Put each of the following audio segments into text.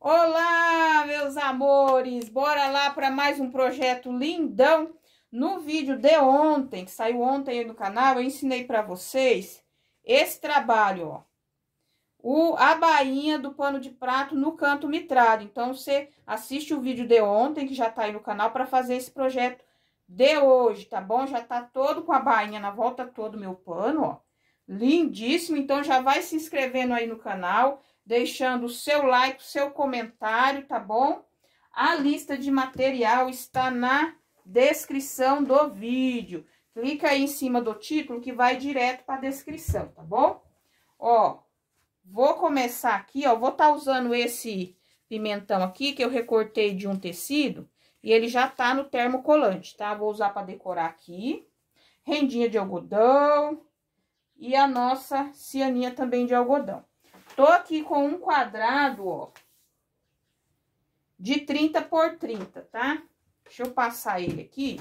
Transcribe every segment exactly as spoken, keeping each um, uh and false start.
Olá, meus amores! Bora lá para mais um projeto lindão. No vídeo de ontem, que saiu ontem aí no canal, eu ensinei para vocês esse trabalho, ó. O, a bainha do pano de prato no canto mitrado. Então, você assiste o vídeo de ontem, que já tá aí no canal, para fazer esse projeto de hoje, tá bom? Já tá todo com a bainha na volta todo meu pano, ó. Lindíssimo. Então, já vai se inscrevendo aí no canal, deixando o seu like, o seu comentário, tá bom? A lista de material está na descrição do vídeo. Clica aí em cima do título que vai direto para a descrição, tá bom? Ó, vou começar aqui, ó, vou estar tá usando esse pimentão aqui que eu recortei de um tecido e ele já tá no termocolante, tá? Vou usar para decorar aqui. Rendinha de algodão e a nossa cianinha também de algodão. Tô aqui com um quadrado, ó, de trinta por trinta, tá? Deixa eu passar ele aqui.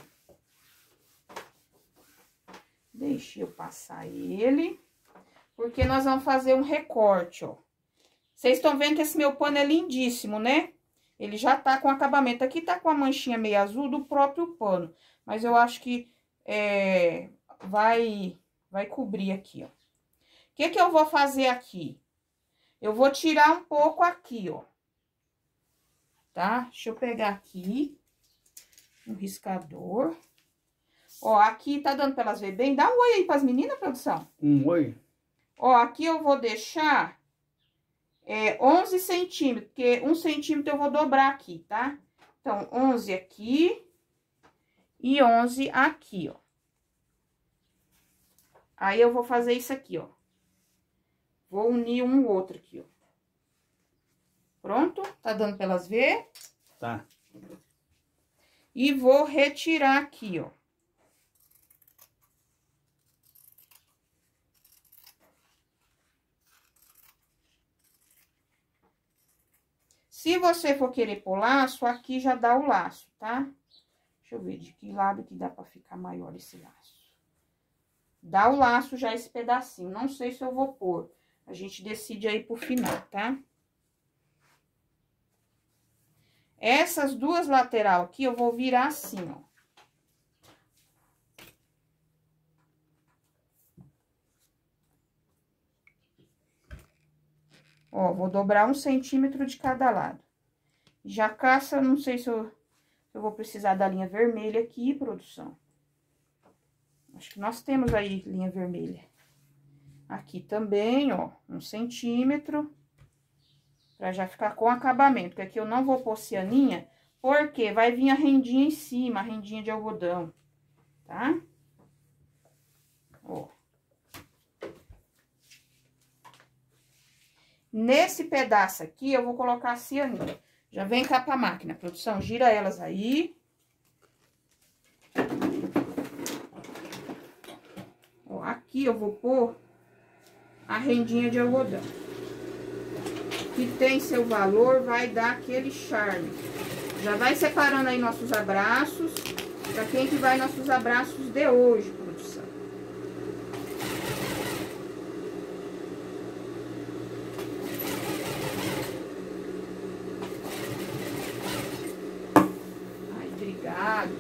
Deixa eu passar ele, porque nós vamos fazer um recorte, ó. Vocês estão vendo que esse meu pano é lindíssimo, né? Ele já tá com acabamento. Aqui tá com a manchinha meio azul do próprio pano, mas eu acho que é, vai, vai cobrir aqui, ó. O que que eu vou fazer aqui? Eu vou tirar um pouco aqui, ó. Tá? Deixa eu pegar aqui um riscador. Ó, aqui tá dando pra elas verem bem. Dá um oi aí pras meninas, produção. Um oi. Ó, aqui eu vou deixar é, onze centímetros, porque um centímetro eu vou dobrar aqui, tá? Então, onze aqui e onze aqui, ó. Aí, eu vou fazer isso aqui, ó. Vou unir um outro aqui, ó. Pronto? Tá dando pra elas ver? Tá. E vou retirar aqui, ó. Se você for querer pôr laço, aqui já dá o laço, tá? Deixa eu ver de que lado que dá pra ficar maior esse laço. Dá o laço já esse pedacinho. Não sei se eu vou pôr. A gente decide aí pro final, tá? Essas duas lateral aqui eu vou virar assim, ó. Ó, vou dobrar um centímetro de cada lado. Já caça, não sei se eu, se eu vou precisar da linha vermelha aqui, produção. Acho que nós temos aí linha vermelha. Aqui também, ó, um centímetro. Pra já ficar com acabamento, porque aqui eu não vou pôr cianinha, porque vai vir a rendinha em cima, a rendinha de algodão, tá? Ó. Nesse pedaço aqui, eu vou colocar a cianinha. Já vem cá pra máquina, produção, gira elas aí. Ó, aqui eu vou pôr a rendinha de algodão. Que tem seu valor, vai dar aquele charme. Já vai separando aí nossos abraços, pra quem que vai nossos abraços de hoje, produção. Ai, obrigado.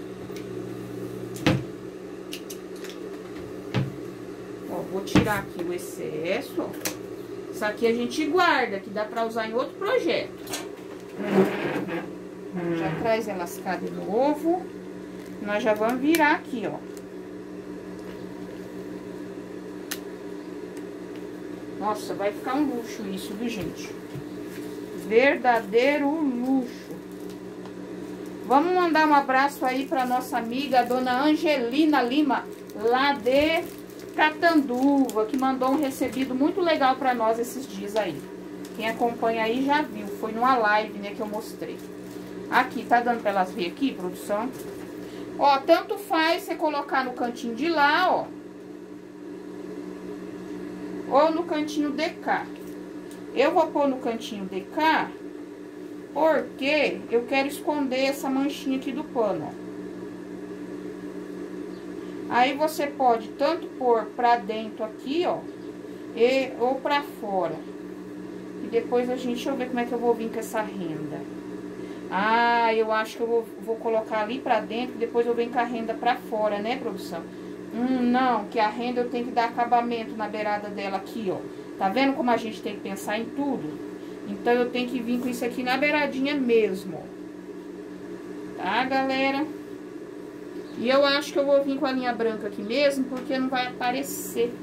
Ó, vou tirar aqui o excesso, ó. Isso aqui a gente guarda, que dá pra usar em outro projeto. Já traz elas cá de novo. Nós já vamos virar aqui, ó. Nossa, vai ficar um luxo isso, viu, gente? Verdadeiro luxo. Vamos mandar um abraço aí pra nossa amiga, a dona Angelina Lima, lá de Catanduva, que mandou um recebido muito legal pra nós esses dias aí. Quem acompanha aí já viu, foi numa live, né, que eu mostrei. Aqui, tá dando pra elas ver aqui, produção? Ó, tanto faz você colocar no cantinho de lá, ó. Ou no cantinho de cá. Eu vou pôr no cantinho de cá, porque eu quero esconder essa manchinha aqui do pano, ó. Aí, você pode tanto pôr pra dentro aqui, ó, e, ou pra fora. E depois a gente... Deixa eu ver como é que eu vou vir com essa renda. Ah, eu acho que eu vou, vou colocar ali pra dentro, depois eu venho com a renda pra fora, né, produção? Hum, não, que a renda eu tenho que dar acabamento na beirada dela aqui, ó. Tá vendo como a gente tem que pensar em tudo? Então, eu tenho que vir com isso aqui na beiradinha mesmo. Tá, galera? E eu acho que eu vou vir com a linha branca aqui mesmo, porque não vai aparecer.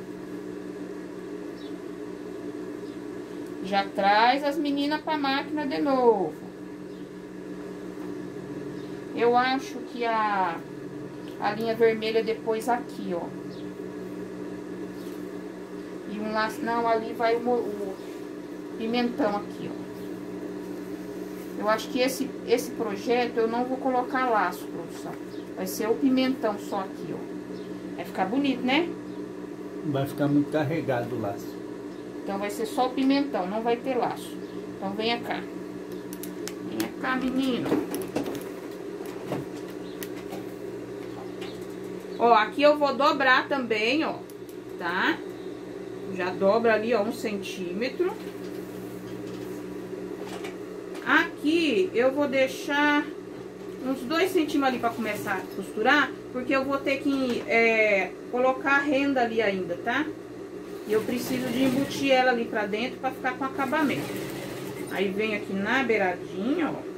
Já traz as meninas pra máquina de novo. Eu acho que a, a linha vermelha depois aqui, ó. E um laço... Não, ali vai o, o pimentão aqui, ó. Eu acho que esse, esse projeto eu não vou colocar laço, produção. Vai ser o pimentão só aqui, ó. Vai ficar bonito, né? Vai ficar muito carregado o laço. Então, vai ser só o pimentão, não vai ter laço. Então, venha cá. Venha cá, menino. Ó, aqui eu vou dobrar também, ó. Tá? Já dobra ali, ó, um centímetro. Aqui, eu vou deixar uns dois centímetros ali pra começar a costurar. Porque eu vou ter que é, colocar a renda ali ainda, tá? E eu preciso de embutir ela ali pra dentro pra ficar com acabamento. Aí, vem aqui na beiradinha, ó.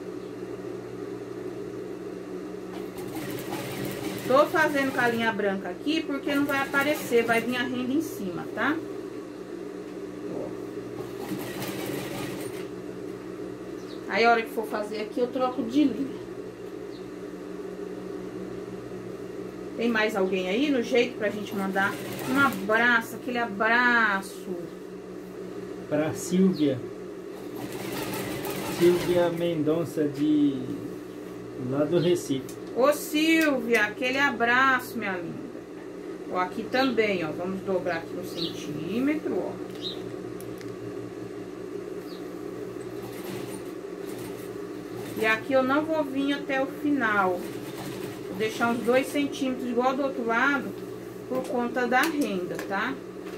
Tô fazendo com a linha branca aqui porque não vai aparecer, vai vir a renda em cima, tá? Ó. Aí, a hora que for fazer aqui, eu troco de linha. Tem mais alguém aí no jeito pra gente mandar um abraço, aquele abraço? Pra Silvia. Silvia Mendonça de... lá do Recife. Ô, Silvia, aquele abraço, minha linda. Ó, aqui também, ó, vamos dobrar aqui um centímetro, ó. E aqui eu não vou vir até o final. Vou deixar uns dois centímetros igual do outro lado, por conta da renda, tá?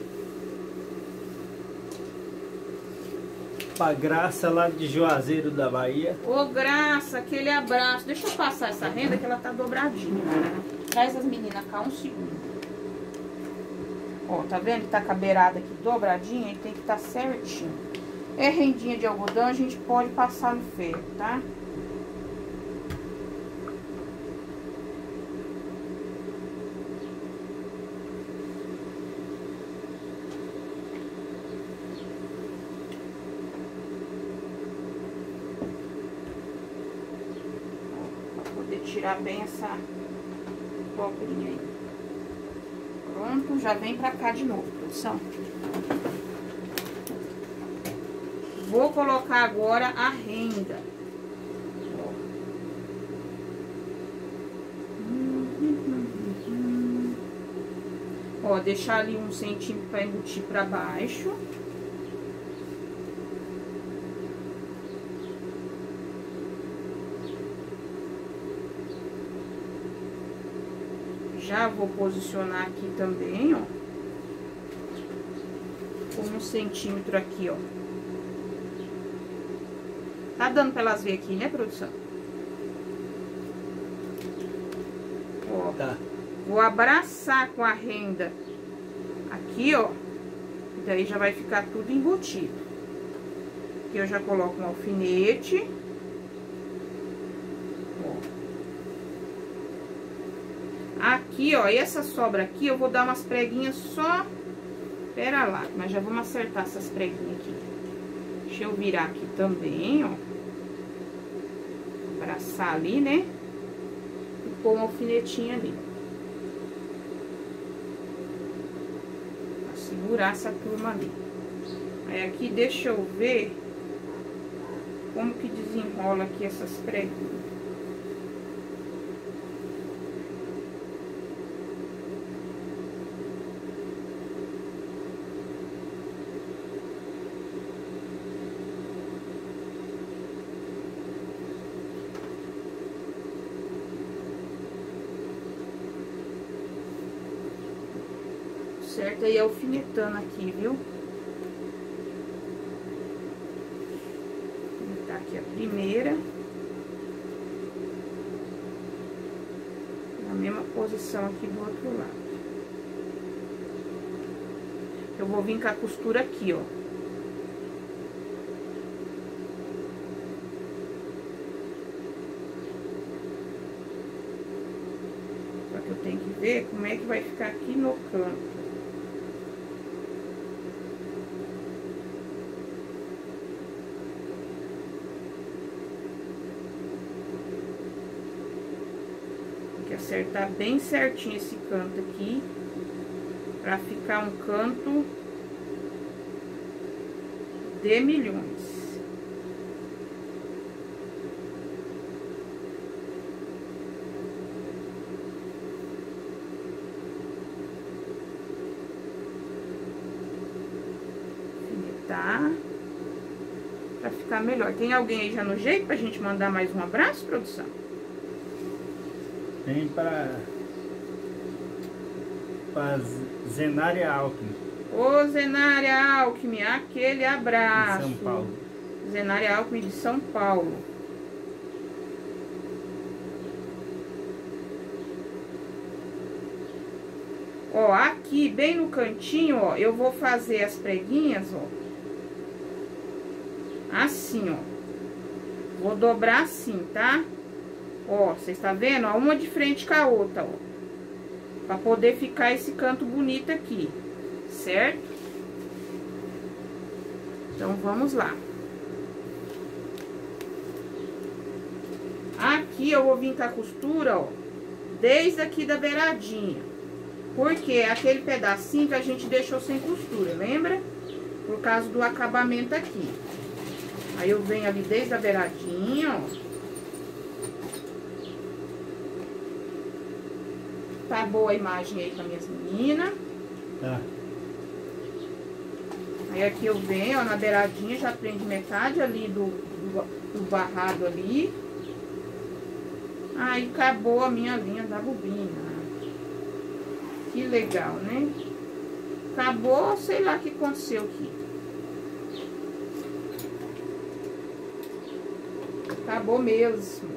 Pra Graça lá de Juazeiro da Bahia. Ô, Graça, aquele abraço. Deixa eu passar essa renda que ela tá dobradinha. Traz as meninas cá um segundo. Ó, tá vendo que tá com a beirada aqui dobradinha? Ele tem que estar tá certinho. É rendinha de algodão, a gente pode passar no ferro, tá? Tirar bem essa dobrinha aí. Pronto, já vem pra cá de novo, produção. Vou colocar agora a renda. Ó, deixar ali um centímetro pra embutir pra baixo. Já vou posicionar aqui também, ó. Com um centímetro aqui, ó. Tá dando pra elas verem aqui, né, produção? Ó. Tá. Vou abraçar com a renda aqui, ó. E daí já vai ficar tudo embutido. Aqui eu já coloco um alfinete. Aqui, ó, e essa sobra aqui, eu vou dar umas preguinhas só... Pera lá, mas já vamos acertar essas preguinhas aqui. Deixa eu virar aqui também, ó. Abraçar ali, né? E pôr um alfinetinho ali. Pra segurar essa turma ali. Aí aqui, deixa eu ver... Como que desenrola aqui essas preguinhas. Certo? Aí alfinetando aqui, viu? aqui a primeira. Na mesma posição aqui do outro lado. Eu vou vir com a costura aqui, ó. Só que eu tenho que ver como é que vai ficar aqui no canto. Acertar bem certinho esse canto aqui, pra ficar um canto de milhões. Alfinetar, pra ficar melhor. Tem alguém aí já no jeito pra gente mandar mais um abraço, produção? Tem para para Zenária Alckmin. Ô, Zenária Alckmin, aquele abraço. De São Paulo. Zenária Alckmin de São Paulo. Ó, aqui, bem no cantinho, ó, eu vou fazer as preguinhas, ó. Assim, ó. Vou dobrar assim, tá? Ó, vocês tá vendo? Ó, uma de frente com a outra, ó. Pra poder ficar esse canto bonito aqui, certo? Então, vamos lá. Aqui eu vou vir com a costura, ó, desde aqui da beiradinha. Porque é aquele pedacinho que a gente deixou sem costura, lembra? Por causa do acabamento aqui. Aí eu venho ali desde a beiradinha, ó. Tá boa a imagem aí com as minhas meninas. Tá. Aí aqui eu venho, ó, na beiradinha, já prende metade ali do, do, do barrado ali. Aí acabou a minha linha da bobina. Que legal, né? Acabou, sei lá o que aconteceu aqui. Acabou mesmo.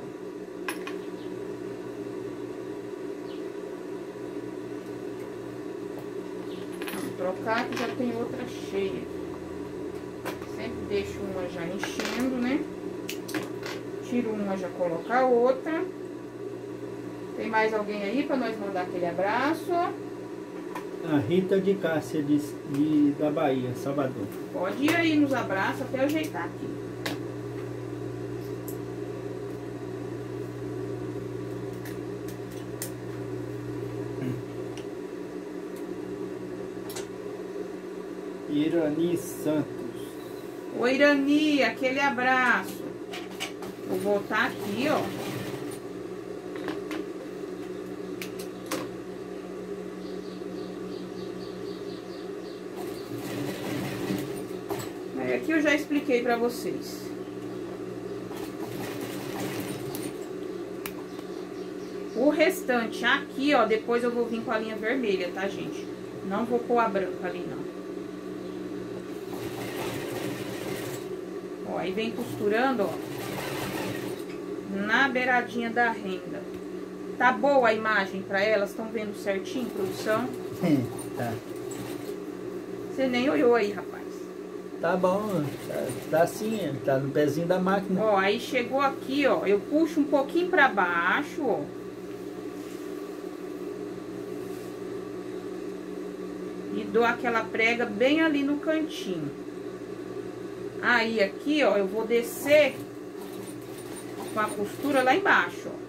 Trocar que já tem outra cheia. Sempre deixo uma já enchendo, né? Tiro uma, já coloco a outra. Tem mais alguém aí pra nós mandar aquele abraço? A Rita de Cássia de, de, da Bahia, Salvador. Pode ir aí nos abraços até ajeitar aqui. Irani Santos. Oi, Irani, aquele abraço. Vou voltar aqui, ó. Aí aqui eu já expliquei pra vocês. O restante aqui, ó, depois eu vou vir com a linha vermelha, tá, gente? Não vou pôr a branca ali, não. Ó, aí vem costurando, ó, na beiradinha da renda. Tá boa a imagem pra elas? Estão vendo certinho, produção? Sim, tá. Você nem olhou aí, rapaz. Tá bom, tá, tá assim, tá no pezinho da máquina. Ó, aí chegou aqui, ó, eu puxo um pouquinho pra baixo, ó. E dou aquela prega bem ali no cantinho. Aí aqui, ó, eu vou descer com a costura lá embaixo, ó.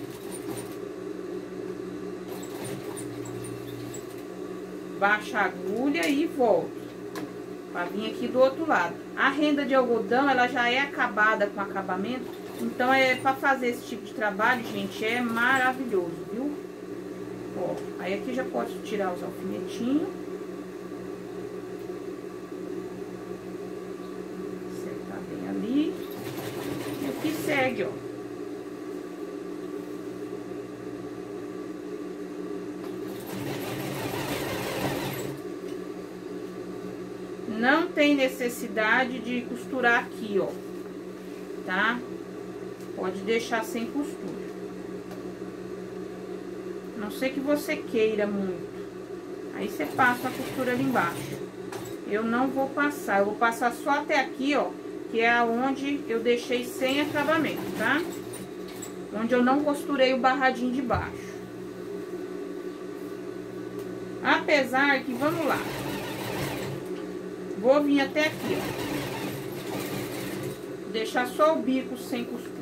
Baixa a agulha e volto. Pra vir aqui do outro lado. A renda de algodão, ela já é acabada com acabamento. Então, é pra fazer esse tipo de trabalho, gente, é maravilhoso, viu? Ó, aí aqui já pode tirar os alfinetinhos. Acertar bem ali. E aqui segue, ó. Não tem necessidade de costurar aqui, ó. tá? Pode deixar sem costura. Não sei que você queira muito. Aí você passa a costura ali embaixo. Eu não vou passar, eu vou passar só até aqui, ó. Que é onde eu deixei sem acabamento, tá? Onde eu não costurei o barradinho de baixo. Apesar que, vamos lá. Vou vir até aqui, ó. Deixar só o bico sem costura.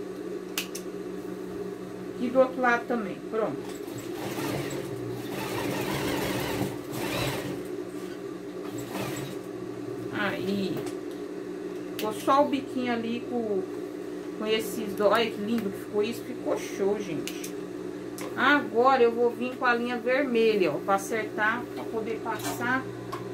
E do outro lado também, pronto. Aí. Ficou só o biquinho ali com, com esses... Olha que lindo que ficou isso. Ficou show, gente. Agora eu vou vir com a linha vermelha, ó. Pra acertar, pra poder passar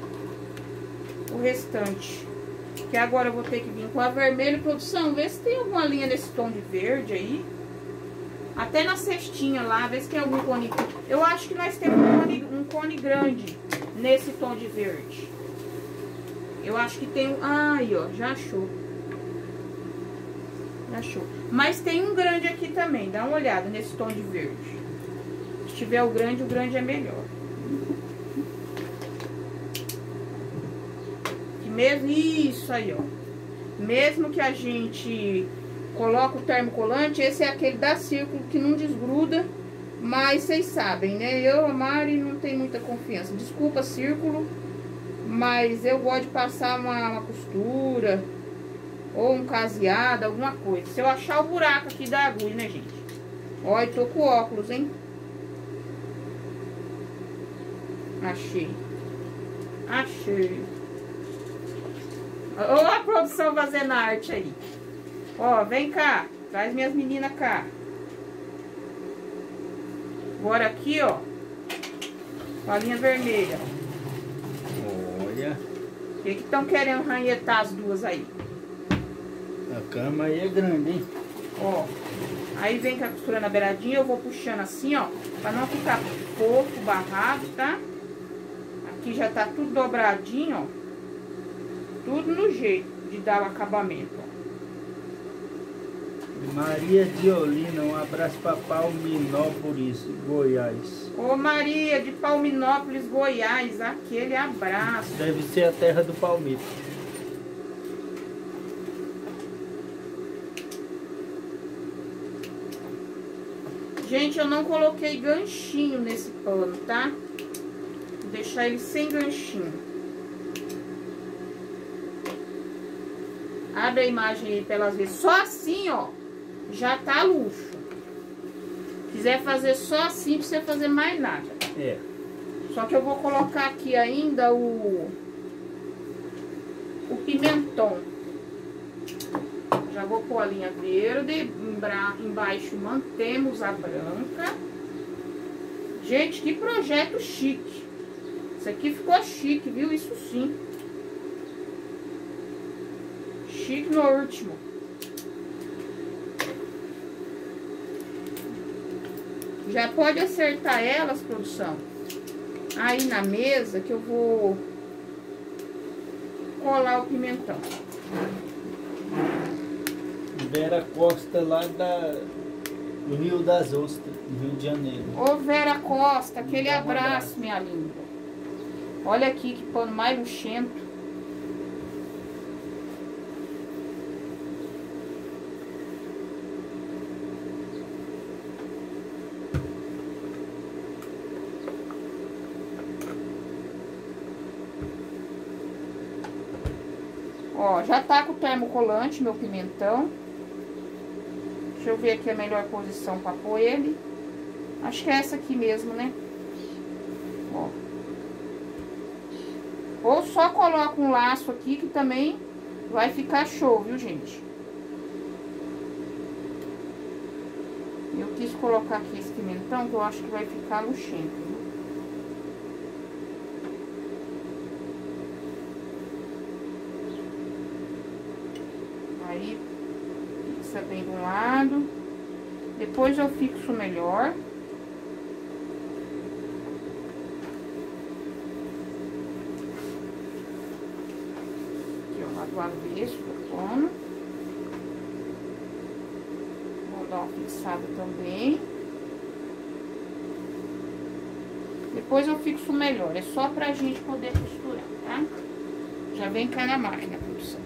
o restante. Que agora eu vou ter que vir com a vermelha. Produção, vê se tem alguma linha desse tom de verde aí. Até na cestinha lá, vê se tem algum cone. Eu acho que nós temos um cone, um cone grande nesse tom de verde. Eu acho que tem um... Ai, ó, já achou. Já achou. Mas tem um grande aqui também, dá uma olhada nesse tom de verde. Se tiver o grande, o grande é melhor. Que mesmo... Isso aí, ó. Mesmo que a gente... Coloca o termocolante, esse é aquele da Círculo que não desgruda, mas vocês sabem, né? Eu, a Mari, não tem muita confiança. Desculpa, Círculo, mas eu gosto de passar uma, uma costura ou um caseado, alguma coisa. Se eu achar o buraco aqui da agulha, né, gente? Ó, eu tô com óculos, hein? Achei. Achei. Ó a produção fazendo arte aí. Ó, vem cá, traz minhas meninas cá. Agora aqui, ó, com a linha vermelha. Olha. O que que estão querendo ranhetar as duas aí? A cama aí é grande, hein? Ó, aí vem com a costura na beiradinha, eu vou puxando assim, ó, pra não ficar fofo, barrado, tá? Aqui já tá tudo dobradinho, ó. Tudo no jeito de dar o acabamento, ó. Maria Diolina, um abraço para Palminópolis, Goiás. Ô Maria de Palminópolis, Goiás, aquele abraço. Deve ser a terra do palmito. Gente, eu não coloquei ganchinho nesse pano, tá? Vou deixar ele sem ganchinho. Abre a imagem aí pra elas verem. Só assim, ó, já tá luxo. Quiser fazer só assim, não precisa fazer mais nada. É. Só que eu vou colocar aqui ainda o... O pimentão. Já vou pôr a linha verde. Embaixo mantemos a branca. Gente, que projeto chique. Isso aqui ficou chique, viu? Isso sim. Chique no último. Já pode acertar elas, produção, aí na mesa, que eu vou colar o pimentão. Vera Costa, lá da, do Rio das Ostras, Rio de Janeiro. Ô Vera Costa, aquele abraço, minha linda. Olha aqui que pano mais luxento. Ó, já tá com o termocolante, meu pimentão. Deixa eu ver aqui a melhor posição pra pôr ele. Acho que é essa aqui mesmo, né? Ó. Ou só coloca um laço aqui que também vai ficar show, viu, gente? Eu quis colocar aqui esse pimentão que eu acho que vai ficar luxento, viu? Aí, fixa bem de um lado. Depois eu fixo melhor. Aqui, ó, lado avesso do pano. dar uma fixada também. Depois eu fixo melhor, é só pra gente poder costurar, tá? Já vem cá na máquina, produção.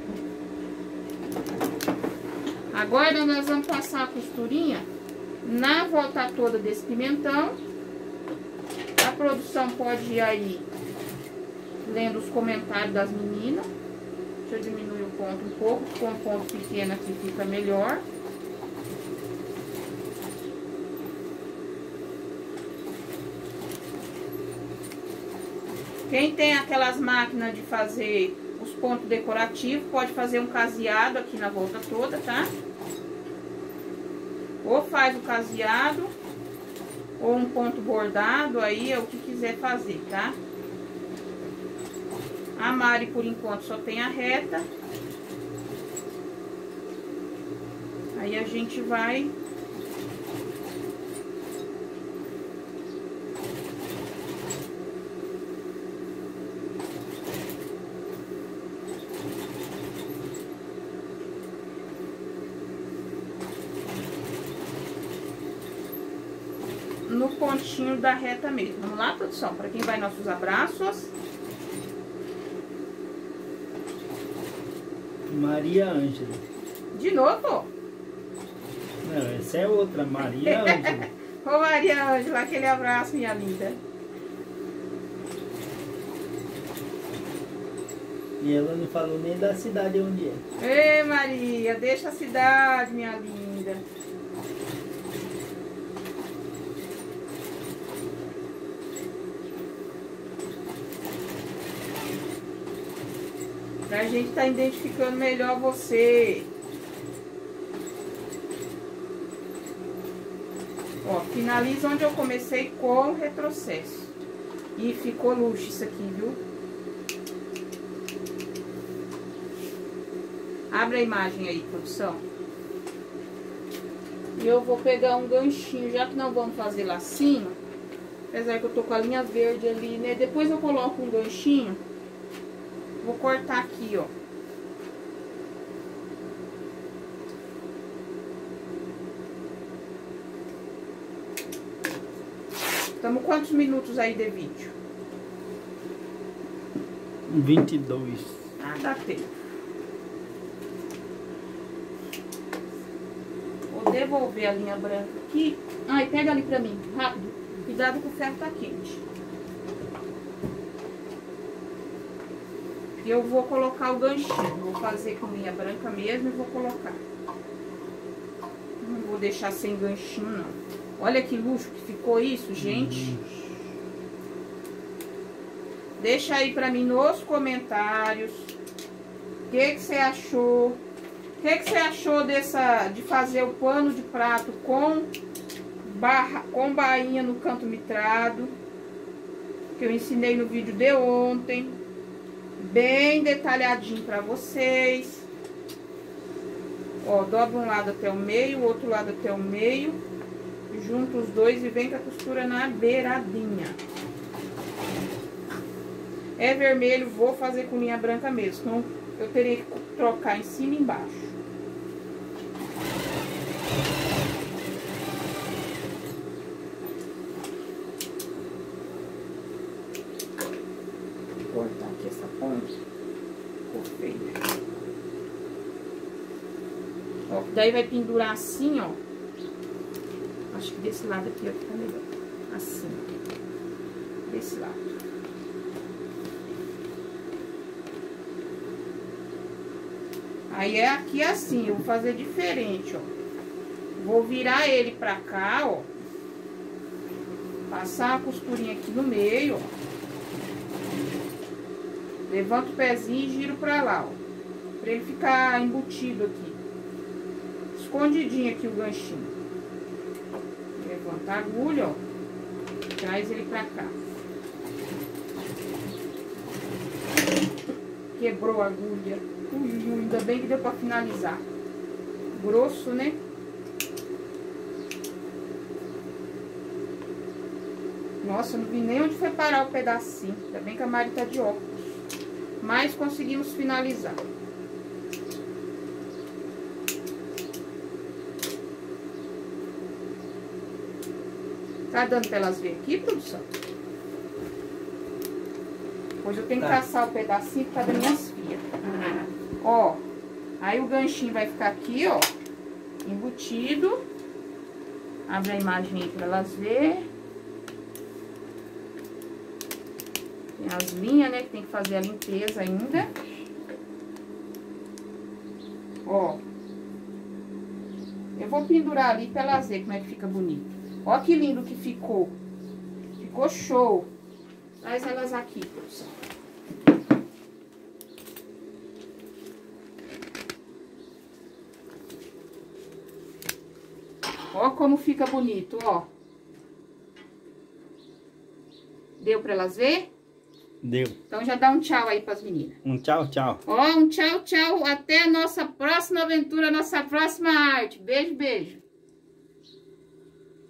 Agora nós vamos passar a costurinha na volta toda desse pimentão. A produção pode ir aí lendo os comentários das meninas. Deixa eu diminuir o ponto um pouco, com um ponto pequeno aqui fica melhor. Quem tem aquelas máquinas de fazer os pontos decorativos, pode fazer um caseado aqui na volta toda, tá? Ou faz o caseado, ou um ponto bordado, aí é o que quiser fazer, tá? A Mari, por enquanto, só tem a reta. Aí a gente vai... no pontinho da reta mesmo. Vamos lá, produção? Para quem vai nossos abraços. Maria Ângela. De novo? Não, essa é outra, Maria Ângela. Ô Maria Ângela, aquele abraço, minha linda. E ela não falou nem da cidade onde é. Ei, Maria, deixa a cidade, minha linda. Pra gente tá identificando melhor você. Ó, finaliza onde eu comecei com o retrocesso. E ficou luxo isso aqui, viu? Abre a imagem aí, produção. E eu vou pegar um ganchinho, já que não vamos fazer lacinho. Apesar que eu tô com a linha verde ali, né? Depois eu coloco um ganchinho. Vou cortar aqui, ó. Estamos quantos minutos aí de vídeo? vinte e dois. Ah, dá tempo. Vou devolver a linha branca aqui. Ai, pega ali pra mim, rápido. Cuidado que o ferro tá quente. E eu vou colocar o ganchinho. Vou fazer com linha branca mesmo e vou colocar. Não vou deixar sem ganchinho, não. Olha que luxo que ficou isso, gente. Deixa aí pra mim nos comentários. O que que você achou? O que que você achou dessa, de fazer o pano de prato com, barra, com bainha no canto mitrado? Que eu ensinei no vídeo de ontem. Bem detalhadinho pra vocês. Ó, dobra um lado até o meio, o outro lado até o meio. Junta os dois e vem com a costura na beiradinha. É vermelho, vou fazer com linha branca mesmo. Então, eu teria que trocar em cima e embaixo. Vou cortar aqui essa ponta. Ficou feio. Ó, daí vai pendurar assim, ó. Acho que desse lado aqui, ó, fica melhor. Assim. Desse lado. Aí é aqui assim, eu vou fazer diferente, ó. Vou virar ele pra cá, ó. Passar a costurinha aqui no meio, ó. Levanto o pezinho e giro pra lá, ó. Pra ele ficar embutido aqui. Escondidinho aqui o ganchinho. Levanta a agulha, ó. Traz ele pra cá. Quebrou a agulha. Ui, ui, ainda bem que deu pra finalizar. Grosso, né? Nossa, não vi nem onde foi parar o pedacinho. Ainda bem que a Mari tá de óculos. Mas conseguimos finalizar. Tá dando pra elas ver aqui, produção? Hoje eu tenho que Tá. caçar o pedacinho por causa das minhas filhas. Ó, aí o ganchinho vai ficar aqui, ó, embutido. Abre a imagem aí pra elas verem. Tem as linhas, né, que tem que fazer a limpeza ainda. Ó. Eu vou pendurar ali pra elas verem como é que fica bonito. Ó que lindo que ficou. Ficou show. Traz elas aqui, produção. Ó como fica bonito, ó. Deu pra elas ver? Deu. Então já dá um tchau aí pras meninas. Um tchau, tchau. Ó, um tchau, tchau. Até a nossa próxima aventura, nossa próxima arte. Beijo, beijo.